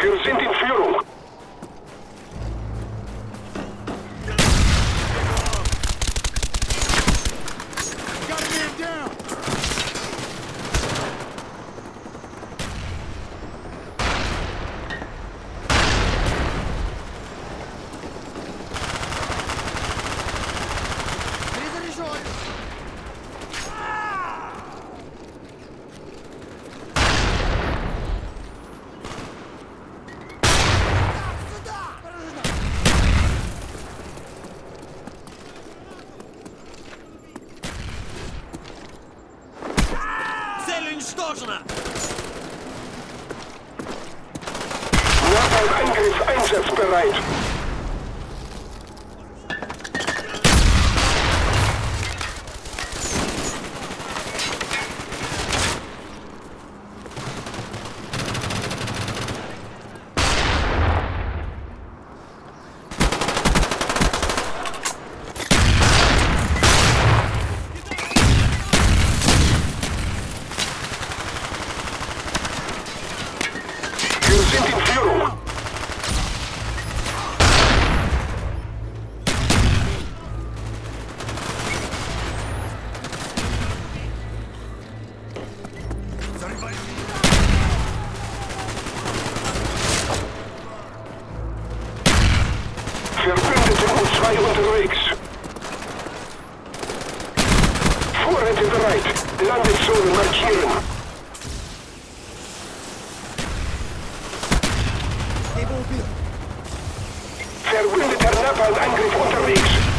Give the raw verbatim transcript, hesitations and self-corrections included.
Wir sind in Führung. Napalm-Angriff einsatzbereit. Wir sind in Führung. Verbündete U zwei unterwegs. Vorräte bereit. Landezone markieren. Verbündeter Napalm-Angriff unterwegs.